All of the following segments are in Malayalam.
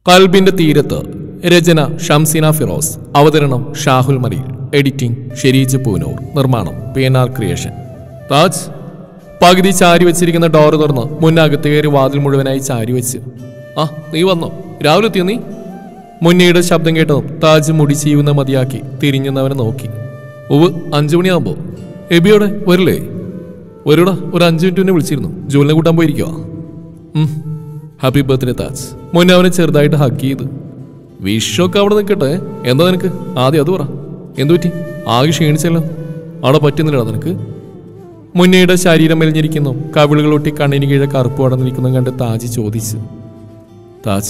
കൽബിന്റെ തീരത്ത്. രചന ഷംസീന ഫിറോസ്. അവതരണം ഷാഹുൽ മലയിൽ. എഡിറ്റിംഗ് ഷെരീജ് പൂനൂർ. നിർമ്മാണം PNR ക്രിയേഷൻ. താജ് പകുതി ചാരി വെച്ചിരിക്കുന്ന ഡോറ് തുറന്ന് മുന്നകത്ത് കയറി വാതിൽ മുഴുവനായി ചാരി വെച്ച്. ആ നീ വന്നോ? രാവിലെ എത്തിയോ നീ? മുന്നയുടെ ശബ്ദം കേട്ടതും താജ് മുടി ചീവുന്ന മതിയാക്കി തിരിഞ്ഞെന്നവനെ നോക്കി. 5 മണിയാകുമ്പോ എബിയോടെ വരില്ലേ? വരൂടാ, ഒരു 5 മിനിറ്റ് മുന്നേ വിളിച്ചിരുന്നു. ജോലിനെ കൂട്ടാൻ പോയിരിക്കുവാ. Happy birthday Taj. മുന്നേ അവനെ ചെറുതായിട്ട് ഹഗ് ചെയ്ത്. വിഷൊക്കെ അവിടെ നിൽക്കട്ടെ. എന്താ നിനക്ക്? ആദ്യം അത് പറ. എന്തു പറ്റി? ആകെ ക്ഷീണിച്ചല്ലോ. അവിടെ പറ്റുന്നില്ലടാ നിനക്ക്? മുന്നയുടെ ശരീരം മെലിഞ്ഞിരിക്കുന്നു. കവിളുകളൊട്ടി കണ്ണിന് കീഴെ കറുപ്പ് അടന്നിരിക്കുന്നു കണ്ട് താജ് ചോദിച്ചു. താജ്,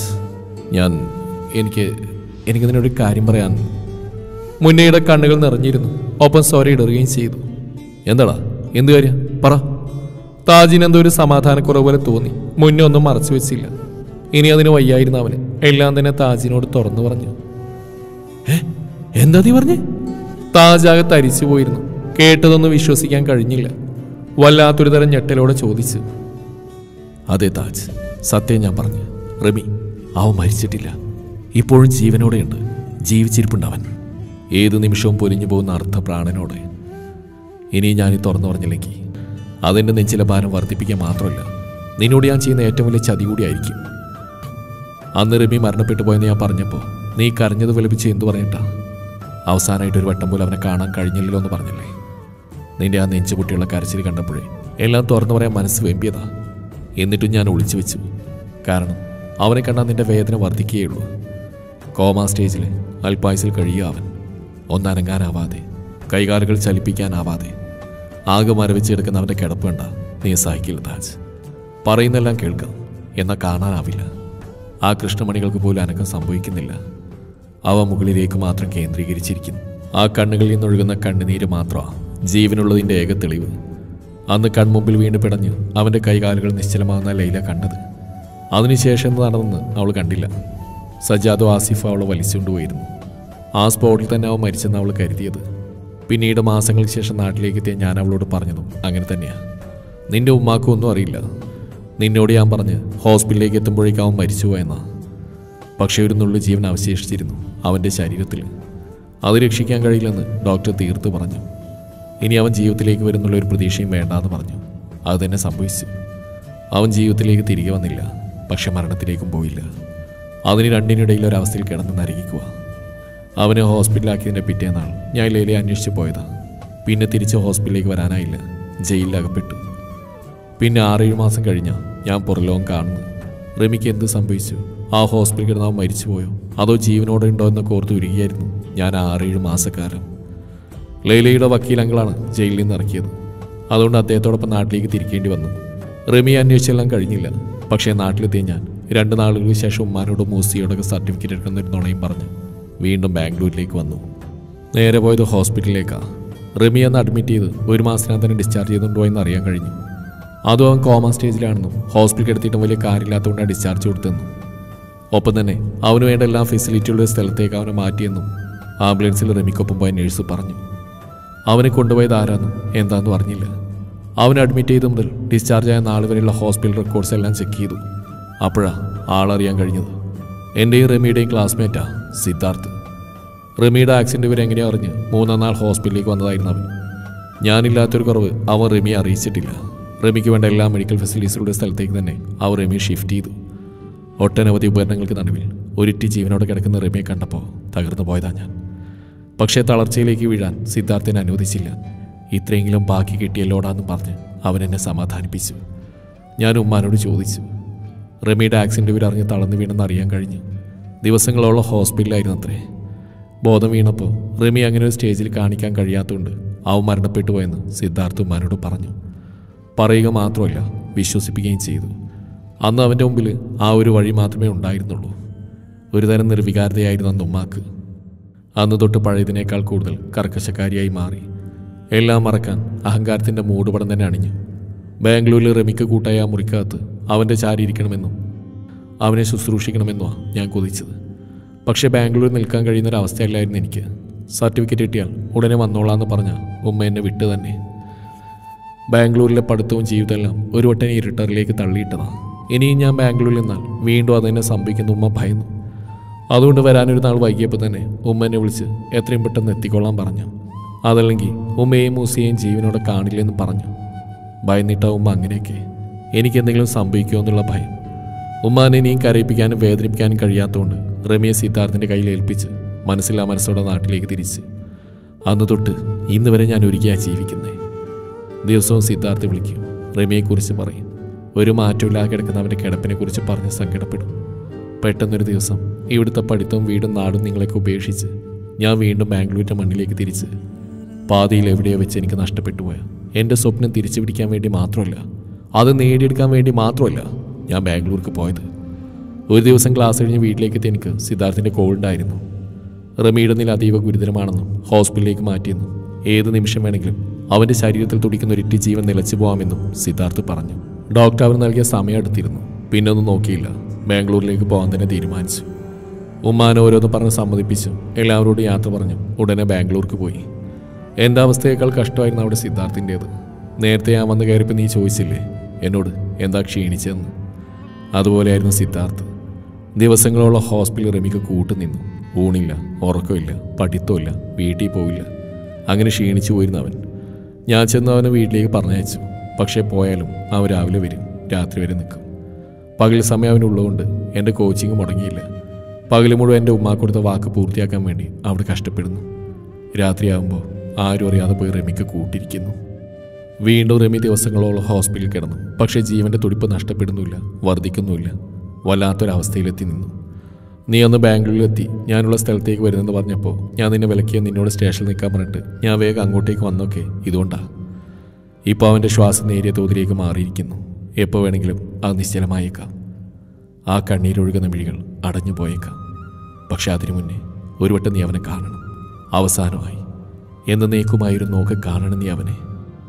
എനിക്ക് നിന്നോട് കാര്യം പറയാൻ. മുന്നയുടെ കണ്ണുകൾ നിറഞ്ഞിരുന്നു. ഒപ്പം സ്വര ഇടറുകയും ചെയ്തു. എന്താടാ, എന്ത് കാര്യം പറ? താജിന് എന്തോ ഒരു സമാധാനക്കുറവ് പോലെ തോന്നി. മുന്നേ ഒന്നും മറച്ചു വെച്ചില്ല. ഇനി അതിന് വയ്യായിരുന്നു അവന്. എല്ലാം തന്നെ താജിനോട് തുറന്നു പറഞ്ഞു. എന്താ നീ പറഞ്ഞേ? താജാകെ തരിച്ചു പോയിരുന്നു. കേട്ടതൊന്നും വിശ്വസിക്കാൻ കഴിഞ്ഞില്ല. വല്ലാത്തൊരു തരം ഞെട്ടലോടെ ചോദിച്ചു. അതെ താജ്, സത്യം ഞാൻ പറഞ്ഞു. റമി അവൻ മരിച്ചിട്ടില്ല. ഇപ്പോഴും ജീവനോടെയുണ്ട്. ജീവിച്ചിരിപ്പുണ്ടവൻ. ഏത് നിമിഷവും പൊലിഞ്ഞു പോകുന്ന അർത്ഥപ്രാണനോടെ. ഇനി ഞാനീ തുറന്നു പറഞ്ഞില്ലെങ്കിൽ അതെൻ്റെ നെഞ്ചിലെ ഭാരം വർദ്ധിപ്പിക്കാൻ മാത്രമല്ല, നിന്നോട് ഞാൻ ചെയ്യുന്ന ഏറ്റവും വലിയ ചതി കൂടിയായിരിക്കും. അന്ന് റമി മരണപ്പെട്ടു പോയെന്ന് ഞാൻ പറഞ്ഞപ്പോൾ നീ കരഞ്ഞത് വിലപിച്ച് എന്തു പറഞ്ഞിട്ടാ? അവസാനമായിട്ട് ഒരു വട്ടം പോലും അവനെ കാണാൻ കഴിഞ്ഞില്ലല്ലോ എന്ന് പറഞ്ഞില്ലേ? നിന്റെ ആ നെഞ്ചുപൊട്ടിയുള്ള കരച്ചിൽ കണ്ടപ്പോഴേ എല്ലാം തുറന്നു പറയാൻ മനസ്സ് വെമ്പിയതാ. എന്നിട്ടും ഞാൻ ഒളിച്ചു വെച്ചു. കാരണം അവനെ കണ്ടാൽ നിന്റെ വേദന വർദ്ധിക്കുകയുള്ളൂ. കോമാ സ്റ്റേജിൽ അൽപായുസിൽ കഴിയുക അവൻ. ഒന്നനങ്ങാനാവാതെ, കൈകാലുകൾ ചലിപ്പിക്കാനാവാതെ, ആകെ മരവിച്ചെടുക്കുന്ന അവൻ്റെ കിടപ്പ് കണ്ട നീ സഹിക്കില്ല താജ്. പറയുന്നെല്ലാം കേൾക്കാം, എന്നാൽ കാണാനാവില്ല. ആ കൃഷ്ണമണികൾക്ക് പോലും അനക്കം സംഭവിക്കുന്നില്ല. അവ മുകളിലേക്ക് മാത്രം കേന്ദ്രീകരിച്ചിരിക്കുന്നു. ആ കണ്ണുകളിൽ നിന്നൊഴുകുന്ന കണ്ണുനീര് മാത്രമാണ് ജീവനുള്ളതിൻ്റെ ഏക തെളിവ്. അന്ന് കൺമുമ്പിൽ വീണ് പിടഞ്ഞ് അവൻ്റെ കൈകാലുകൾ നിശ്ചലമാകുന്ന ലൈല കണ്ടത്. അതിനുശേഷം എന്ത് നടന്നെന്ന് അവൾ കണ്ടില്ല. സജാദോ ആസിഫ് അവളെ വലിച്ചുകൊണ്ടുപോയിരുന്നു. ആ സ്പോട്ടിൽ തന്നെ അവൻ മരിച്ചെന്ന് അവൾ കരുതിയത്. പിന്നീട് മാസങ്ങൾക്ക് ശേഷം നാട്ടിലേക്ക് എത്തിയ ഞാൻ അവളോട് പറഞ്ഞതും അങ്ങനെ തന്നെയാണ്. നിന്റെ ഉമ്മാക്കും ഒന്നും അറിയില്ല. നിന്നോട് ഞാൻ പറഞ്ഞ് ഹോസ്പിറ്റലിലേക്ക് എത്തുമ്പോഴേക്കും അവൻ മരിച്ചുപോയെന്നാ. പക്ഷേ ഒരു നുള്ളു ജീവൻ അവശേഷിച്ചിരുന്നു അവൻ്റെ ശരീരത്തിൽ. അത് രക്ഷിക്കാൻ കഴിയില്ലെന്ന് ഡോക്ടർ തീർത്ത് പറഞ്ഞു. ഇനി അവൻ ജീവിതത്തിലേക്ക് വരുന്നുള്ള ഒരു പ്രതീക്ഷയും വേണ്ടാന്ന് പറഞ്ഞു. അത് തന്നെ സംഭവിച്ചു. അവൻ ജീവിതത്തിലേക്ക് തിരികെ വന്നില്ല. പക്ഷെ മരണത്തിലേക്കും പോയില്ല. അതിന് രണ്ടിനിടയിൽ ഒരവസ്ഥയിൽ കിടന്ന് നരകിക്കുക. അവനെ ഹോസ്പിറ്റലാക്കിയതിൻ്റെ പിറ്റേന്നാൾ ഞാൻ ലൈലയെ അന്വേഷിച്ച് പോയതാ. പിന്നെ തിരിച്ച് ഹോസ്പിറ്റലിലേക്ക് വരാനായില്ല. ജയിലിലകപ്പെട്ടു. പിന്നെ 6-7 മാസം കഴിഞ്ഞാൽ ഞാൻ പുറലോകം കാണുന്നു. റമിക്ക് എന്ത് സംഭവിച്ചു? ആ ഹോസ്പിറ്റലിൽ കിടന്ന് അവൻ മരിച്ചുപോയോ അതോ ജീവനോടെ ഉണ്ടോ എന്നൊക്കെ ഓർത്ത് ഉരുകിയായിരുന്നു ഞാൻ 6-7 മാസക്കാലം. ലൈലയുടെ വക്കീലങ്ങളാണ് ജയിലിൽ നിന്ന് ഇറക്കിയത്. അതുകൊണ്ട് അദ്ദേഹത്തോടൊപ്പം നാട്ടിലേക്ക് തിരിക്കേണ്ടി വന്നു. റമിയെ അന്വേഷിച്ചെല്ലാം കഴിഞ്ഞില്ല. പക്ഷേ നാട്ടിലെത്തിയ ഞാൻ 2 നാളുകൾക്ക് ശേഷം ഉമ്മാനോടും മൂസിയോടൊക്കെ സർട്ടിഫിക്കറ്റ് എടുക്കുന്ന നുണയും പറഞ്ഞു വീണ്ടും ബാംഗ്ലൂരിലേക്ക് വന്നു. നേരെ പോയത് ഹോസ്പിറ്റലിലേക്കാണ്. റമി അന്ന് അഡ്മിറ്റ് ചെയ്ത് 1 മാസത്തിനകം തന്നെ ഡിസ്ചാർജ് ചെയ്തുകൊണ്ടോ എന്ന് അറിയാൻ കഴിഞ്ഞു. അതും അവൻ കോമാ സ്റ്റേജിലാണെന്നും ഹോസ്പിറ്റലിൽ എടുത്തിട്ടും വലിയ കാര്യമില്ലാത്തതുകൊണ്ടാണ് ഡിസ്ചാർജ് കൊടുത്തെന്നും ഒപ്പം തന്നെ അവന് വേണ്ട എല്ലാ ഫെസിലിറ്റിയുള്ള സ്ഥലത്തേക്ക് അവനെ മാറ്റിയെന്നും ആംബുലൻസിൽ റമിക്കൊപ്പം പോയ നേഴ്സ് പറഞ്ഞു. അവനെ കൊണ്ടുപോയത് ആരാന്നും എന്താണെന്നും അറിഞ്ഞില്ല. അവൻ അഡ്മിറ്റ് ചെയ്ത് മുതൽ ഡിസ്ചാർജ് ആയ നാൾ വരെയുള്ള ഹോസ്പിറ്റൽ റെക്കോർഡ്സ് എല്ലാം ചെക്ക് ചെയ്തു. അപ്പോഴാണ് ആളറിയാൻ കഴിഞ്ഞത്. എൻ്റെയും റമിയുടെയും ക്ലാസ്മേറ്റാ സിദ്ധാർത്ഥ്. റമിയുടെ ആക്സിഡൻറ്റ് ഇവരെ എങ്ങനെയാണ് അറിഞ്ഞ് 3-ാം നാൾ ഹോസ്പിറ്റലിലേക്ക് വന്നതായിരുന്നു അവൻ. ഞാനില്ലാത്തൊരു കുറവ് അവൻ റമിയെ അറിയിച്ചിട്ടില്ല. റമിക്ക് വേണ്ട എല്ലാ മെഡിക്കൽ ഫെസിലിറ്റീസുകളുടെ സ്ഥലത്തേക്ക് തന്നെ അവർ റമിയെ ഷിഫ്റ്റ് ചെയ്തു. ഒട്ടനവധി ഉപകരണങ്ങൾക്ക് നടുവിൽ ഒരിറ്റി ജീവനോടെ കിടക്കുന്ന റമിയെ കണ്ടപ്പോൾ തകർന്നു പോയതാ ഞാൻ. പക്ഷേ തളർച്ചയിലേക്ക് വീഴാൻ സിദ്ധാർത്ഥിനെ അനുവദിച്ചില്ല. ഇത്രയെങ്കിലും ബാക്കി കിട്ടിയല്ലോടാന്ന് പറഞ്ഞ് അവൻ എന്നെ സമാധാനിപ്പിച്ചു. ഞാൻ ഉമ്മാനോട് ചോദിച്ചു. റമിയുടെ ആക്സിഡൻറ്റ് ഇവരറിഞ്ഞ് തളർന്നു വീണെന്ന് അറിയാൻ കഴിഞ്ഞു. ദിവസങ്ങളോളം ഹോസ്പിറ്റലിലായിരുന്നു അത്രേ. ബോധം വീണപ്പോൾ റമി അങ്ങനെ ഒരു സ്റ്റേജിൽ കാണിക്കാൻ കഴിയാത്തതുകൊണ്ട് അവൻ മരണപ്പെട്ടു പോയെന്ന് സിദ്ധാർത്ഥ് ഉമ്മാനോട് പറഞ്ഞു. പറയുക മാത്രമല്ല, വിശ്വസിപ്പിക്കുകയും ചെയ്തു. അന്ന് അവൻ്റെ മുമ്പിൽ ആ ഒരു വഴി മാത്രമേ ഉണ്ടായിരുന്നുള്ളൂ. ഒരുതരം നിർവികാരതയായിരുന്നു അന്ന് ഉമ്മാക്ക്. അന്ന് തൊട്ട് പഴയതിനേക്കാൾ കൂടുതൽ കർക്കശക്കാരിയായി മാറി. എല്ലാം മറക്കാൻ അഹങ്കാരത്തിൻ്റെ മൂടുപടം തന്നെ അണിഞ്ഞു. ബാംഗ്ലൂരിൽ റമിക്ക് കൂട്ടായ ആ മുറിക്കകത്ത് അവൻ്റെ ചാരി ഇരിക്കണമെന്നും അവനെ ശുശ്രൂഷിക്കണമെന്നുമാണ് ഞാൻ കൊതിച്ചത്. പക്ഷേ ബാംഗ്ലൂരിൽ നിൽക്കാൻ കഴിയുന്നൊരവസ്ഥയല്ലായിരുന്നു എനിക്ക്. സർട്ടിഫിക്കറ്റ് കിട്ടിയാൽ ഉടനെ വന്നോളാമെന്ന് പറഞ്ഞ ഉമ്മ എന്നെ വിട്ട് തന്നെ. ബാംഗ്ലൂരിലെ പഠിത്തവും ജീവിതമെല്ലാം ഒരു വട്ടം ഇരുട്ടറിലേക്ക് തള്ളിയിട്ടതാണ്. ഇനിയും ഞാൻ ബാംഗ്ലൂരിൽ നിന്നാൽ വീണ്ടും അതെന്നെ സംഭവിക്കുന്ന ഉമ്മ ഭയന്നു. അതുകൊണ്ട് വരാനൊരു നാൾ വൈകിയപ്പോൾ തന്നെ ഉമ്മ എന്നെ വിളിച്ച് എത്രയും പെട്ടെന്ന് എത്തിക്കൊള്ളാൻ പറഞ്ഞു. അതല്ലെങ്കിൽ ഉമ്മയെയും മൂസയെയും ജീവനോടെ കാണില്ലെന്ന് പറഞ്ഞു. ഭയന്നിട്ട ഉമ്മ അങ്ങനെയൊക്കെ. എനിക്കെന്തെങ്കിലും സംഭവിക്കുമോ എന്നുള്ള ഭയം. ഉമ്മാനെ ഇനിയും കരയിപ്പിക്കാനും വേദനിപ്പിക്കാനും കഴിയാത്തതുകൊണ്ട് റമിയെ സിദ്ധാർത്ഥിൻ്റെ കയ്യിൽ ഏൽപ്പിച്ച് മനസ്സില്ലാ മനസ്സോടെ നാട്ടിലേക്ക് തിരിച്ച്. അന്ന് തൊട്ട് ഇന്ന് വരെ ഞാൻ ഒരുക്കിയാണ് ജീവിക്കുന്നത്. ദിവസവും സിദ്ധാർത്ഥ് വിളിക്കും, റമിയെക്കുറിച്ച് പറയും. ഒരു മാറ്റമില്ലാതെ കിടക്കുന്ന അവൻ്റെ കിടപ്പിനെക്കുറിച്ച് പറഞ്ഞ് സങ്കടപ്പെടും. പെട്ടെന്നൊരു ദിവസം ഇവിടുത്തെ പഠിത്തവും വീടും നാടും നിങ്ങളൊക്കെ ഉപേക്ഷിച്ച് ഞാൻ വീണ്ടും ബാംഗ്ലൂരിൻ്റെ മണ്ണിലേക്ക് തിരിച്ച്. പാതിയിൽ എവിടെയോ വെച്ച് എനിക്ക് നഷ്ടപ്പെട്ടു പോയ എൻ്റെ സ്വപ്നം തിരിച്ചു പിടിക്കാൻ വേണ്ടി മാത്രമല്ല, അത് നേടിയെടുക്കാൻ വേണ്ടി മാത്രമല്ല ഞാൻ ബാംഗ്ലൂർക്ക് പോയത്. ഒരു ദിവസം ക്ലാസ് കഴിഞ്ഞ് വീട്ടിലേക്ക് എത്തി എനിക്ക് സിദ്ധാർത്ഥിൻ്റെ കോൾഡായിരുന്നു. റമിയുടെ നില അതീവ ഗുരുതരമാണെന്നും ഹോസ്പിറ്റലിലേക്ക് മാറ്റിയെന്നും ഏത് നിമിഷം വേണമെങ്കിലും അവൻ്റെ ശരീരത്തിൽ തുടിക്കുന്ന ഒരിറ്റി ജീവൻ നിലച്ചു പോകാമെന്നും സിദ്ധാർത്ഥ് പറഞ്ഞു. ഡോക്ടർ അവർ നൽകിയ സമയം എടുത്തിരുന്നു. പിന്നെ ഒന്നും നോക്കിയില്ല, ബാംഗ്ലൂരിലേക്ക് പോകാൻ തന്നെ തീരുമാനിച്ചു. ഉമ്മാനെ ഓരോന്ന് പറഞ്ഞ് സമ്മതിപ്പിച്ചു. എല്ലാവരോടും യാത്ര പറഞ്ഞു ഉടനെ ബാംഗ്ലൂർക്ക് പോയി. എൻ്റെ അവസ്ഥയേക്കാൾ കഷ്ടമായിരുന്നു അവിടെ സിദ്ധാർത്ഥിൻ്റേത്. നേരത്തെ ഞാൻ വന്ന് കയറിയപ്പോൾ നീ ചോദിച്ചില്ലേ എന്നോട് എന്താ ക്ഷീണിച്ചതെന്ന്? അതുപോലെയായിരുന്നു സിദ്ധാർത്ഥ്. ദിവസങ്ങളോളം ഹോസ്പിറ്റലിൽ റമിക്ക് കൂട്ടുനിന്നു. ഊണില്ല, ഉറക്കമില്ല, പഠിത്തമില്ല, വീട്ടിൽ പോവില്ല. അങ്ങനെ ക്ഷീണിച്ചു പോയിരുന്നു അവൻ. ഞാൻ ചെന്ന് അവനെ വീട്ടിലേക്ക് പറഞ്ഞയച്ചു. പക്ഷേ പോയാലും അവൻ രാവിലെ വരും, രാത്രി വരെ നിൽക്കും. പകൽ സമയം അവനുള്ളതുകൊണ്ട് എൻ്റെ കോച്ചിങ് മുടങ്ങിയില്ല. പകൽ മുഴുവൻ എൻ്റെ ഉമ്മാ കൊടുത്ത വാക്ക് പൂർത്തിയാക്കാൻ വേണ്ടി അവിടെ കഷ്ടപ്പെടുന്നു. രാത്രിയാകുമ്പോൾ ആരും അറിയാതെ പോയി റമിക്ക് കൂട്ടിരിക്കുന്നു. വീണ്ടും റമി ദിവസങ്ങളോളം ഹോസ്പിറ്റലിൽ കിടന്നു. പക്ഷേ ജീവൻ്റെ തുടിപ്പ് നഷ്ടപ്പെടുന്നില്ല, വർദ്ധിക്കുന്നുമില്ല. വല്ലാത്തൊരവസ്ഥയിലെത്തി നിന്നു. നീ ഒന്ന് ബാംഗ്ലൂരിലെത്തി ഞാനുള്ള സ്ഥലത്തേക്ക് വരുന്നെന്ന് പറഞ്ഞപ്പോൾ ഞാൻ നിന്നെ വിലക്കിയ നിന്നോട് സ്റ്റേഷനിൽ നിൽക്കാൻ പറഞ്ഞിട്ട് ഞാൻ വേഗം അങ്ങോട്ടേക്ക് വന്നൊക്കെ ഇതുകൊണ്ടാണ്. ഇപ്പോൾ അവൻ്റെ ശ്വാസം നേരിയ തോതിലേക്ക് മാറിയിരിക്കുന്നു. എപ്പോൾ വേണമെങ്കിലും അത് നിശ്ചലമായേക്കാം. ആ കണ്ണീരൊഴുകുന്ന മിഴികൾ അടഞ്ഞു പോയേക്കാം. പക്ഷെ അതിനു മുന്നേ ഒരു വട്ടം നീ അവനെ കാണണം. അവസാനമായി എന്നേക്കുമായൊരു നോക്ക് കാണണം നീ അവനെ.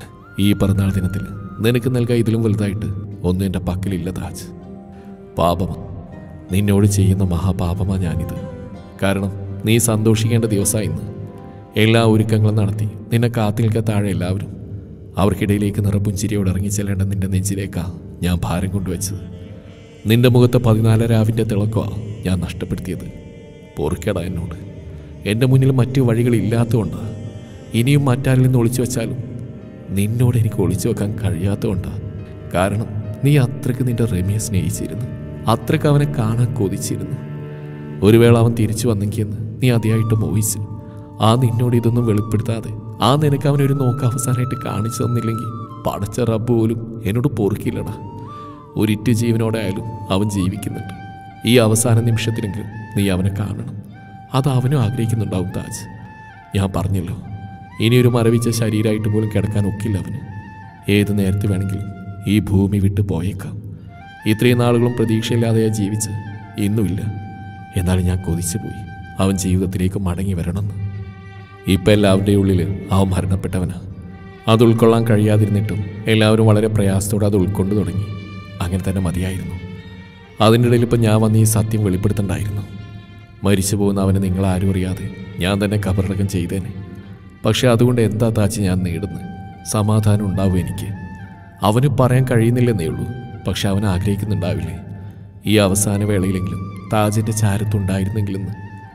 ഈ പിറന്നാൾ ദിനത്തിൽ നിനക്ക് നൽകാൻ ഇതിലും വലുതായിട്ട് ഒന്നും എൻ്റെ പക്കലില്ല താജ്. പാപമാണ്, നിന്നോട് ചെയ്യുന്ന മഹാപാപമാണ് ഞാനിത്. കാരണം നീ സന്തോഷിക്കേണ്ട ദിവസമായി ഇന്ന്. എല്ലാ ഒരുക്കങ്ങളും നടത്തി നിന്നെ കാത്തു നിൽക്കാൻ താഴെ എല്ലാവരും. അവർക്കിടയിലേക്ക് നിറപുഞ്ചിരിയോട് ഇറങ്ങിച്ചെല്ലേണ്ട നിന്റെ നെഞ്ചിലേക്കാണ് ഞാൻ ഭാരം കൊണ്ടുവച്ചത്. നിന്റെ മുഖത്തെ 14 രാവിൻ്റെ തിളക്കമാണ് ഞാൻ നഷ്ടപ്പെടുത്തിയത്. പൊറുക്കടാ എന്നോട്. എൻ്റെ മുന്നിൽ മറ്റു വഴികളില്ലാത്തതുകൊണ്ടാണ്. ഇനിയും മറ്റാരിൽ നിന്ന് ഒളിച്ചു വെച്ചാലും നിന്നോട് എനിക്ക് ഒളിച്ചു വെക്കാൻ കഴിയാത്തതുകൊണ്ടാണ്. കാരണം നീ അത്രയ്ക്ക് നിന്റെ റമിയെ സ്നേഹിച്ചിരുന്നു, അത്രയ്ക്ക് അവനെ കാണാൻ കൊതിച്ചിരുന്നു. ഒരു വേള അവൻ തിരിച്ചു വന്നെങ്കിയെന്ന് നീ അതിയായിട്ട് മോഹിച്ചു. ആ നിന്നോട് ഇതൊന്നും വെളിപ്പെടുത്താതെ ആ നിനക്ക് അവനൊരു നോക്ക് അവസാനമായിട്ട് കാണിച്ചു തന്നില്ലെങ്കിൽ പടച്ച റബ്ബ് പോലും എന്നോട് പൊറുക്കില്ലടാ. ഒരിറ്റ് ജീവനോടെ ആയാലും അവൻ ജീവിക്കുന്നുണ്ട്. ഈ അവസാന നിമിഷത്തിലെങ്കിലും നീ അവനെ കാണണം. അത് അവനും ആഗ്രഹിക്കുന്നുണ്ടാവും താജ്. ഞാൻ പറഞ്ഞല്ലോ, ഇനിയൊരു മരവിച്ച ശരീരമായിട്ട് പോലും കിടക്കാൻ ഒക്കില്ല അവന്. ഏത് നേരത്ത് വേണമെങ്കിലും ഈ ഭൂമി വിട്ട് പോയേക്കാം. ഇത്രയും നാളുകളും പ്രതീക്ഷയില്ലാതെയാ ജീവിച്ച് ഇന്നുമില്ല. എന്നാലും ഞാൻ കൊതിച്ചു പോയി അവൻ ജീവിതത്തിലേക്ക് മടങ്ങി വരണമെന്ന്. ഇപ്പം എല്ലാവരുടെയും ഉള്ളിൽ അവൻ മരണപ്പെട്ടവനാ. അത് ഉൾക്കൊള്ളാൻ കഴിയാതിരുന്നിട്ടും എല്ലാവരും വളരെ പ്രയാസത്തോടെ അത് ഉൾക്കൊണ്ടു തുടങ്ങി. അങ്ങനെ തന്നെ മതിയായിരുന്നു. അതിൻ്റെ ഇടയിൽ ഇപ്പം ഞാൻ വന്ന് ഈ സത്യം വെളിപ്പെടുത്തണ്ടായിരുന്നു. മരിച്ചു പോകുന്ന അവനെ നിങ്ങളാരും അറിയാതെ ഞാൻ തന്നെ കബറടക്കം ചെയ്തേനെ. പക്ഷെ അതുകൊണ്ട് എന്താ താച്ച് ഞാൻ നേടുന്നത്? സമാധാനം ഉണ്ടാവും എനിക്ക്. അവന് പറയാൻ കഴിയുന്നില്ലെന്നേ ഉള്ളൂ. പക്ഷെ അവൻ ആഗ്രഹിക്കുന്നുണ്ടാവില്ലേ ഈ അവസാന വേളയിലെങ്കിലും താജിൻ്റെ ചാരത്തുണ്ടായിരുന്നെങ്കിലെന്ന്.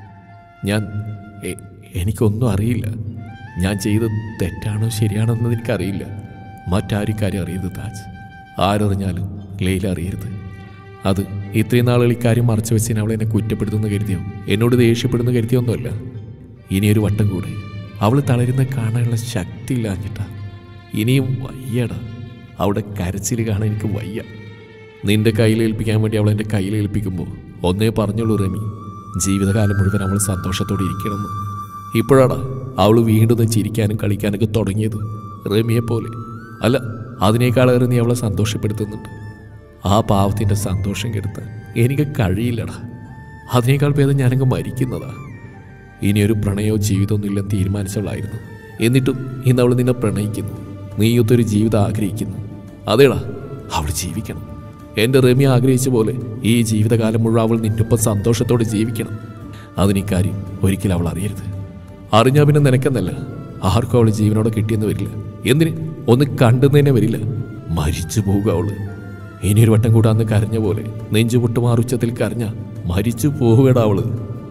എനിക്കൊന്നും അറിയില്ല. ഞാൻ ചെയ്തത് തെറ്റാണോ ശരിയാണോ എന്ന് എനിക്കറിയില്ല. മറ്റാരും കാര്യം അറിയരുത് താജ്. ആരറിഞ്ഞാലും ലൈല അറിയരുത്. അത് ഇത്രയും നാളുകൾ ഇക്കാര്യം മറച്ചു വെച്ചതിന് അവൾ എന്നെ കുറ്റപ്പെടുത്തുന്ന കരുതിയോ എന്നോട് ദേഷ്യപ്പെടുന്ന കരുതിയോ ഒന്നുമല്ല. ഇനിയൊരു വട്ടം കൂടെ അവൾ തളരുന്ന കാണാനുള്ള ശക്തി ഇല്ലാഞ്ഞിട്ടാ. ഇനിയും വയ്യടാ. അവിടെ കരച്ചിൽ കാണാൻ എനിക്ക് വയ്യ. നിന്റെ കയ്യിലേൽപ്പിക്കാൻ വേണ്ടി അവൾ എൻ്റെ കയ്യിലേൽപ്പിക്കുമ്പോൾ ഒന്നേ പറഞ്ഞുള്ളൂ റമി, ജീവിതകാലം മുഴുവൻ അവൾ സന്തോഷത്തോടെ ഇരിക്കണമെന്ന്. ഇപ്പോഴാടാ അവൾ വീണ്ടും ചിരിക്കാനും കളിക്കാനൊക്കെ തുടങ്ങിയത്. റമിയെപ്പോലെ അല്ല, അതിനേക്കാളേറെ നീ അവളെ സന്തോഷപ്പെടുത്തുന്നുണ്ട്. ആ പാവത്തിൻ്റെ സന്തോഷം കെടുത്താൻ എനിക്ക് കഴിയില്ലടാ. അതിനേക്കാൾ ഭേദം ഞാനങ്ങ് മരിക്കുന്നതാ. ഇനിയൊരു പ്രണയമോ ജീവിതമൊന്നും ഇല്ലെന്ന് തീരുമാനിച്ചവളായിരുന്നു. എന്നിട്ടും ഇന്ന് അവൾ നിന്നെ പ്രണയിക്കുന്നു. നീയൊത്തൊരു ജീവിതം ആഗ്രഹിക്കുന്നു. അതേടാ, അവൾ ജീവിക്കണം. എൻ്റെ റമി ആഗ്രഹിച്ച പോലെ ഈ ജീവിതകാലം മുഴുവൻ അവൾ നിന്നൊപ്പം സന്തോഷത്തോടെ ജീവിക്കണം. അതിനിക്കാര്യം ഒരിക്കലും അവൾ അറിയരുത്. അറിഞ്ഞാൽ പിന്നെ നിനക്കെന്നല്ല ആർക്കും അവൾ ജീവനോടെ കിട്ടിയെന്ന് വരില്ല. എന്തിന് ഒന്ന് കണ്ടെന്ന് വരില്ല. മരിച്ചു പോവുക അവള്. ഇനിയൊരു വട്ടം കൂടാന്ന് കരഞ്ഞ പോലെ നെഞ്ചുപൊട്ടുമാറുച്ചത്തിൽ കരഞ്ഞ മരിച്ചു പോവുകടാ അവള്.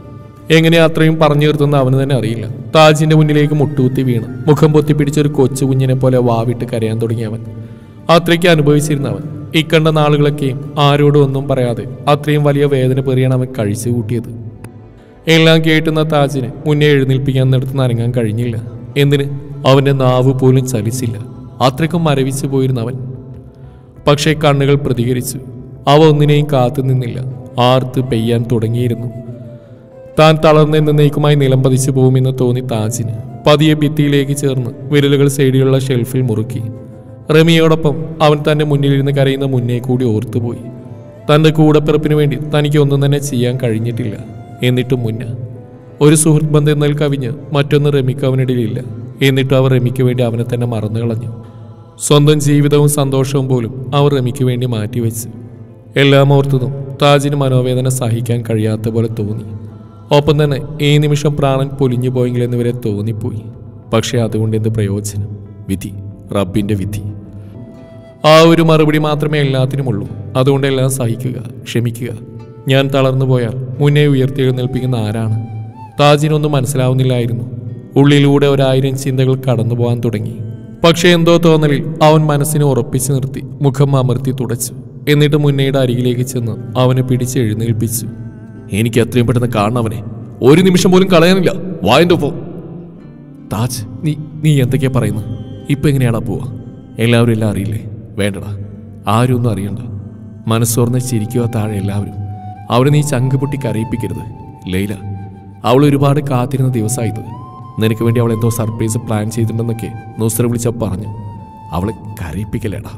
എങ്ങനെ അത്രയും പറഞ്ഞു തീർത്തെന്ന് അവന് തന്നെ അറിയില്ല. താജിന്റെ മുന്നിലേക്ക് മുട്ടുകുത്തി വീണ് മുഖം പൊത്തിപ്പിടിച്ചൊരു കൊച്ചു കുഞ്ഞിനെ പോലെ വാവിട്ട് കരയാൻ തുടങ്ങിയവൻ. അത്രയ്ക്ക് അനുഭവിച്ചിരുന്നവൻ ഇക്കണ്ട നാളുകളൊക്കെയും ആരോടും ഒന്നും പറയാതെ അത്രയും വലിയ വേദന പെറിയാണ് അവൻ കഴിച്ചു കൂട്ടിയത്. എല്ലാം കേട്ടുന്ന താജിന് മുന്നേ എഴുന്നേൽപ്പിക്കാൻ നിർത്തുന്ന അനങ്ങാൻ കഴിഞ്ഞില്ല. എന്തിന്? അവന്റെ നാവ് പോലും ചലിച്ചില്ല. അത്രയ്ക്കും മരവിച്ചു പോയിരുന്നവൻ. പക്ഷേ കണ്ണുകൾ പ്രതികരിച്ചു. അവ ഒന്നിനെയും കാത്തു നിന്നില്ല. ആർത്ത് പെയ്യാൻ തുടങ്ങിയിരുന്നു. താൻ തളർന്നെന്നേക്കുമായി നിലംപതിച്ചു പോകുമെന്ന് തോന്നി താജിന്. പതിയെ ഭിത്തിയിലേക്ക് ചേർന്ന് വിരലുകൾ സൈഡിലുള്ള ഷെൽഫിൽ മുറുക്കി. റമിയോടൊപ്പം അവൻ തന്റെ മുന്നിലിരുന്ന് കരയുന്ന മുന്നേ കൂടി ഓർത്തുപോയി. തന്റെ കൂടപ്പിറപ്പിന് വേണ്ടി തനിക്ക് ഒന്നും തന്നെ ചെയ്യാൻ കഴിഞ്ഞിട്ടില്ല. എന്നിട്ടും മുന്ന ഒരു സുഹൃത്ത് ബന്ധം എന്നാൽ കവിഞ്ഞ് മറ്റൊന്ന് റമിക്ക് അവനിടയിലില്ല. എന്നിട്ടും അവർ റമിക്ക് വേണ്ടി അവനെ തന്നെ മറന്നു കളഞ്ഞു. സ്വന്തം ജീവിതവും സന്തോഷവും പോലും അവർ റമിക്ക് വേണ്ടി മാറ്റിവെച്ചു. എല്ലാം ഓർത്തതും താജിന് മനോവേദന സഹിക്കാൻ കഴിയാത്ത പോലെ തോന്നി. ഒപ്പം തന്നെ ഈ നിമിഷം പ്രാണൻ പൊലിഞ്ഞു പോയെങ്കിലെന്ന് വരെ തോന്നിപ്പോയി. പക്ഷെ അതുകൊണ്ട് എന്ത് പ്രയോജനം? വിധി, റബ്ബിന്റെ വിധി. ആ ഒരു മറുപടി മാത്രമേ എല്ലാത്തിനുമുള്ളൂ. അതുകൊണ്ട് എല്ലാം സഹിക്കുക, ക്ഷമിക്കുക. ഞാൻ തളർന്നു പോയാൽ മുന്നേ ഉയർത്തിയെഴുന്നേൽപ്പിക്കുന്ന ആരാണ്? താജിനൊന്നും മനസ്സിലാവുന്നില്ലായിരുന്നു. ഉള്ളിലൂടെ 1000 ചിന്തകൾ കടന്നു പോകാൻ തുടങ്ങി. പക്ഷെ എന്തോ തോന്നലിൽ അവൻ മനസ്സിനെ ഉറപ്പിച്ചു നിർത്തി മുഖം അമർത്തി തുടച്ചു. എന്നിട്ട് മുന്നയുടെ അരികിലേക്ക് ചെന്ന് അവനെ പിടിച്ച് എഴുന്നേൽപ്പിച്ചു. എനിക്ക് എത്രയും പെട്ടെന്ന് കാണണവനെ, ഒരു നിമിഷം പോലും കളയാനില്ല. വായന്റെ ഒപ്പം. താജ്, നീ എന്തൊക്കെയാ പറയുന്നത്? ഇപ്പൊ എങ്ങനെയാടാ പോവാ? എല്ലാവരും എല്ലാം അറിയില്ലേ? വേണ്ടടാ, ആരും ഒന്നും അറിയണ്ട. മനസ്സോർന്ന് ചിരിക്കുക താഴെ എല്ലാവരും. അവരെ നീ ചങ്ക് പൊട്ടി കരയിപ്പിക്കരുത്. ലൈല, അവൾ ഒരുപാട് കാത്തിരുന്ന ദിവസമായത്. നിനക്ക് വേണ്ടി അവൾ എന്തോ സർപ്രൈസ് പ്ലാൻ ചെയ്തിട്ടുണ്ടെന്നൊക്കെ നുസ്ര വിളിച്ചപ്പോൾ പറഞ്ഞു. അവളെ കരയിപ്പിക്കലേടാ.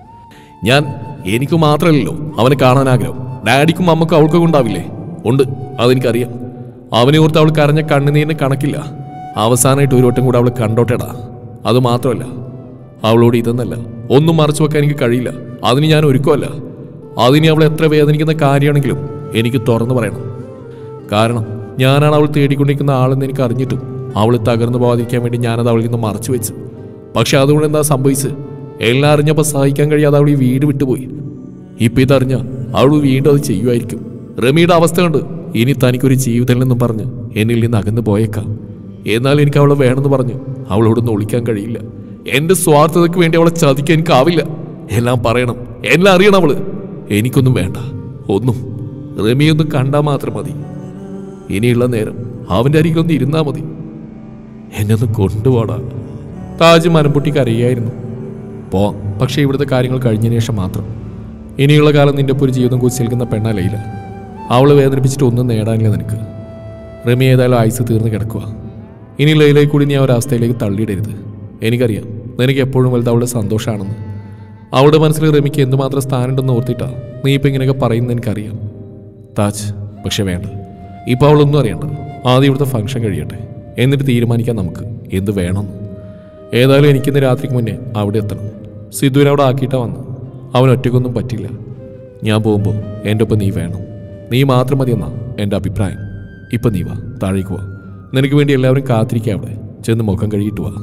എനിക്ക് മാത്രമല്ലല്ലോ അവനെ കാണാൻ ആഗ്രഹം. ഡാഡിക്കും അമ്മക്കും അവൾക്കൊക്കെ ഉണ്ടാവില്ലേ? ഉണ്ട്, അതെനിക്കറിയാം. അവനെ ഓർത്ത് അവൾ കരഞ്ഞ കണ്ണുനീരിന് കണക്കില്ല. അവസാനമായിട്ട് ഒരു വട്ടം കൂടെ അവൾ കണ്ടോട്ടേടാ. അത് മാത്രമല്ല, അവളോട് ഇതെന്നല്ല ഒന്നും മറച്ചു വെക്കാൻ എനിക്ക് കഴിയില്ല. അതിന് ഞാൻ ഒരുക്കമല്ല. അതിന് അവൾ എത്ര വേദനിക്കുന്ന കാര്യമാണെങ്കിലും എനിക്ക് തുറന്നു പറയണം. കാരണം ഞാനാണ് അവൾ തേടിക്കൊണ്ടിരിക്കുന്ന ആളെന്ന് എനിക്ക് അറിഞ്ഞിട്ടും അവൾ തകർന്നു പോകാതിരിക്കാൻ വേണ്ടി ഞാനത് അവളിൽ നിന്ന് മറച്ചു വെച്ചു. പക്ഷെ അതുകൊണ്ട് എന്താ സംഭവിച്ചത്? എല്ലാം അറിഞ്ഞപ്പോൾ സഹിക്കാൻ കഴിയാതെ അവൾ ഈ വീട് വിട്ടുപോയി. ഇപ്പം ഇതറിഞ്ഞ അവൾ വീണ്ടും അത് ചെയ്യുമായിരിക്കും. റമിയുടെ അവസ്ഥ കൊണ്ട് ഇനി തനിക്കൊരു ജീവിതം എന്നും പറഞ്ഞ് എന്നിൽ നിന്ന് അകന്നു പോയേക്കാം. എന്നാൽ എനിക്ക് അവളെ വേണമെന്ന് പറഞ്ഞ് അവളോടൊന്നും ഒളിക്കാൻ കഴിയില്ല. എൻ്റെ സ്വാർത്ഥതയ്ക്ക് വേണ്ടി അവളെ ചതിക്കാൻ എനിക്കാവില്ല. എല്ലാം പറയണം, എല്ലാം അറിയണം അവള്. എനിക്കൊന്നും വേണ്ട, ഒന്നും. റമിയൊന്നും കണ്ടാൽ മാത്രം മതി. ഇനിയുള്ള നേരം അവൻ്റെ അരികിലൊന്ന് ഇരുന്നാൽ മതി. എന്നെ ഒന്ന് കൊണ്ടുപോടാ. താജ് മരംപൊട്ടി കരയായിരുന്നു. പോവാം, പക്ഷേ ഇവിടുത്തെ കാര്യങ്ങൾ കഴിഞ്ഞതിന് ശേഷം മാത്രം. ഇനിയുള്ള കാലം നിന്റെ ഒരു ജീവിതം കുറിച്ചേൽക്കുന്ന പെണ്ണ ലൈല. അവളെ വേദനിപ്പിച്ചിട്ട് ഒന്നും നേടാനില്ല നിനക്ക്. റമി ഏതായാലും ആയുസ് തീർന്ന് കിടക്കുക. ഇനി ലൈലയെ കൂടി നീ ആ ഒരവസ്ഥയിലേക്ക് തള്ളിയിടരുത്. എനിക്കറിയാം നിനക്ക് എപ്പോഴും വലുത് അവളുടെ സന്തോഷമാണെന്ന്. അവളുടെ മനസ്സിൽ റമിക്ക് എന്തുമാത്രം സ്ഥാനമുണ്ടെന്ന് ഓർത്തിട്ടാ നീ ഇപ്പം ഇങ്ങനെയൊക്കെ പറയുന്നത് എനിക്കറിയാം താജ്. പക്ഷെ വേണ്ട, ഇപ്പോൾ അവളൊന്നും അറിയണ്ട. ആദ്യം ഇവിടുത്തെ ഫംഗ്ഷൻ കഴിയട്ടെ, എന്നിട്ട് തീരുമാനിക്കാം നമുക്ക് എന്ത് വേണമെന്ന്. ഏതായാലും എനിക്കിന്ന് രാത്രിക്ക് മുന്നേ അവിടെ എത്തണം. സിദ്ധുവിനെ അവിടെ ആക്കിയിട്ടാണ് വന്ന്. അവൻ ഒറ്റയ്ക്കൊന്നും പറ്റില്ല. ഞാൻ പോകുമ്പോൾ എൻ്റെ ഒപ്പം നീ വേണം. നീ മാത്രം മതിയെന്നാ എൻ്റെ അഭിപ്രായം. ഇപ്പം നീ വാ, താഴേക്ക് വാ. നിനക്ക് വേണ്ടി എല്ലാവരും കാത്തിരിക്കുക. അവിടെ ചെന്ന് മുഖം കഴുകിയിട്ട് വാ.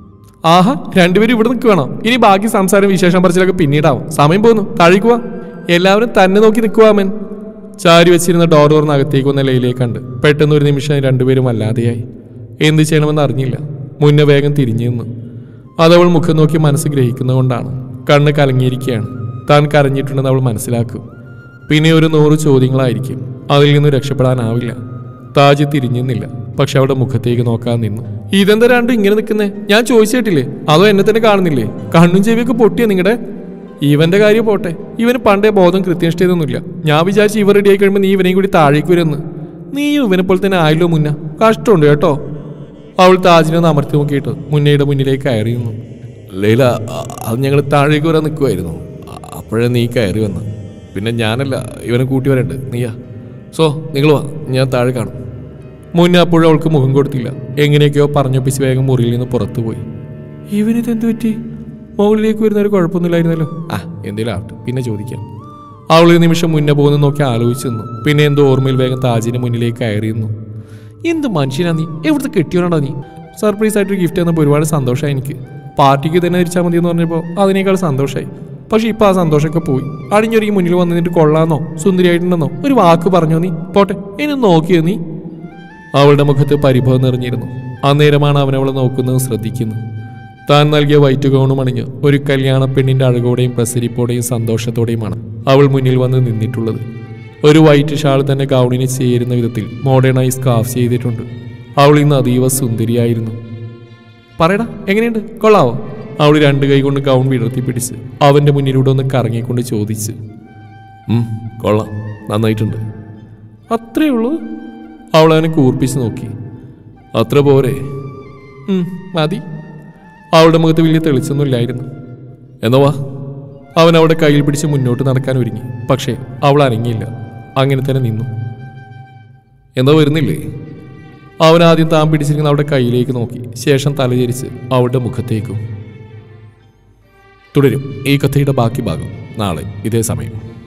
ആഹാ, രണ്ടുപേരും ഇവിടെ നിൽക്കുവാണോ? ഇനി ബാക്കി സംസാരം വിശേഷം പറച്ചിലൊക്കെ പിന്നീടാവും. സമയം പോകുന്നു, താഴേക്ക് വാ. എല്ലാവരും തന്നെ നോക്കി നിൽക്കുവാമൻ. ചാരി വെച്ചിരുന്ന ഡോർ തുറന്ന് അകത്തേക്ക് വന്ന ലൈലയെ കണ്ട് പെട്ടെന്ന് ഒരു നിമിഷം രണ്ടുപേരും വല്ലാതെയായി. എന്ത് ചെയ്യണമെന്ന് അറിഞ്ഞില്ല. മുന്നേ വേഗം തിരിഞ്ഞു നിന്നു. അതവൾ മുഖം നോക്കി മനസ്സ് ഗ്രഹിക്കുന്നതുകൊണ്ടാണ്. കണ്ണ് കലങ്ങിയിരിക്കുകയാണ്. താൻ കരഞ്ഞിട്ടുണ്ടെന്ന് അവൾ മനസ്സിലാക്കും. പിന്നെ ഒരു 100 ചോദ്യങ്ങളായിരിക്കും. അതിൽ നിന്ന് രക്ഷപ്പെടാനാവില്ല. താജ് തിരിഞ്ഞില്ല. പക്ഷെ അവളുടെ മുഖത്തേക്ക് നോക്കാൻ നിന്നു. ഇതെന്താ രണ്ടും ഇങ്ങനെ നിൽക്കുന്നേ? ഞാൻ ചോദിച്ചിട്ടില്ലേ? അതോ എന്നെ തന്നെ കാണുന്നില്ലേ? കണ്ണും ചെവിയൊക്കെ പൊട്ടിയ നിങ്ങളുടെ? ഇവന്റെ കാര്യം പോട്ടെ, ഇവന് പണ്ടേ ബോധം കൃത്യനിഷ്ഠയൊന്നുമില്ല. ഞാൻ വിചാരിച്ചു ഇവർ റെഡിയായി കഴിയുമ്പോൾ നീ ഇവനെയും കൂടി താഴേക്ക് വരുമെന്ന്. നീ ഇവനെ പോലെ തന്നെ ആയല്ലോ മുന്ന. കഷ്ടമുണ്ട് കേട്ടോ. അവൾ താജിനെ ഒന്ന് അമർത്തി നോക്കിയിട്ട് മുന്നയുടെ മുന്നിലേക്ക് കയറിയുന്നു. ലൈല, അത് ഞങ്ങൾ താഴേക്ക് വരാൻ നിൽക്കുമായിരുന്നു. അപ്പോഴേ നീ കയറി വന്ന്. പിന്നെ ഞാനല്ല, ഇവനെ കൂട്ടി വരണ്ട്, നീയാ. സോ നിങ്ങൾ വാ, ഞാൻ താഴെ കാണും. മുന്നേ അപ്പോഴും അവൾക്ക് മുഖം കൊടുത്തില്ല. എങ്ങനെയൊക്കെയോ പറഞ്ഞൊപ്പിച്ച് വേഗം മുറിയിൽ നിന്ന് പുറത്തു പോയി. ഇവനിതെന്ത് പറ്റി? മുകളിലേക്ക് വരുന്നൊരു കുഴപ്പമൊന്നുമില്ലായിരുന്നല്ലോ. എന്തെങ്കിലും ആവട്ടെ, പിന്നെ ചോദിക്കാം. അവൾ ഒരു നിമിഷം മുന്നേ പോകുന്ന നോക്കി ആലോചിച്ചു നിന്നു. പിന്നെ എന്തോ ഓർമ്മയിൽ വേഗം താജിന് മുന്നിലേക്ക് കയറിയിരുന്നു. എന്ത് മനുഷ്യനാ നീ? എവിടുത്തെ കെട്ടിയോണ്ടാ നീ? സർപ്രൈസ് ആയിട്ടൊരു ഗിഫ്റ്റ് തന്നപ്പോൾ ഒരുപാട് സന്തോഷമായി എനിക്ക്. പാർട്ടിക്ക് തന്നെ തിരിച്ചാൽ മതി എന്ന് പറഞ്ഞപ്പോൾ അതിനേക്കാൾ സന്തോഷമായി. പക്ഷെ ഇപ്പം ആ സന്തോഷമൊക്കെ പോയി. അടിഞ്ഞൊരുങ്ങി മുന്നിൽ വന്നിട്ട് കൊള്ളാന്നോ സുന്ദരിയായിട്ടുണ്ടെന്നോ ഒരു വാക്ക് പറഞ്ഞോ നീ? പോട്ടെ, എന്നെ നോക്കിയോ നീ? അവളുടെ മുഖത്ത് പരിഭവം നിറഞ്ഞിരുന്നു. അന്നേരമാണ് അവൻ അവളെ നോക്കുന്നത് ശ്രദ്ധിക്കുന്നത്. താൻ നൽകിയ വൈറ്റ് ഗൗണും അണിഞ്ഞ് ഒരു കല്യാണ പെണ്ണിന്റെ അഴകോടെയും പ്രസരിപ്പോടെയും സന്തോഷത്തോടെയുമാണ് അവൾ മുന്നിൽ വന്ന് നിന്നിട്ടുള്ളത്. ഒരു വൈറ്റ് ഷാൾ തന്നെ ഗൗണിന് ചേരുന്ന വിധത്തിൽ മോഡേണായി സ്കാർഫ് ചെയ്തിട്ടുണ്ട്. അവൾ ഇന്ന് അതീവ സുന്ദരിയായിരുന്നു. പറയടാ, എങ്ങനെയുണ്ട്, കൊള്ളാവോ? അവൾ 2 കൈ കൊണ്ട് ഗൗൺ വിടർത്തി പിടിച്ച് അവന്റെ മുന്നിലൂടെ ഒന്ന് കറങ്ങിക്കൊണ്ട് ചോദിച്ചു. കൊള്ളാം, നന്നായിട്ടുണ്ട്. അത്രേ ഉള്ളൂ? അവൾ അവനെ കൂർപ്പിച്ച് നോക്കി. അത്ര പോരെ? മതി. അവളുടെ മുഖത്ത് വലിയ തെളിച്ചൊന്നുമില്ലായിരുന്നു. എന്നാ വാ. അവൻ അവളുടെ കയ്യിൽ പിടിച്ച് മുന്നോട്ട് നടക്കാൻ ഒരുങ്ങി. പക്ഷേ അവൾ അനങ്ങിയില്ല. അങ്ങനെ തന്നെ നിന്നു. എന്താ വരുന്നില്ലേ? അവൻ ആദ്യം താൻ പിടിച്ചിരിക്കുന്ന അവളുടെ കയ്യിലേക്ക് നോക്കി. ശേഷം തലചരിച്ച് അവളുടെ മുഖത്തേക്കും. തുടരും ഈ കഥയുടെ ബാക്കി ഭാഗം നാളെ ഇതേ സമയം.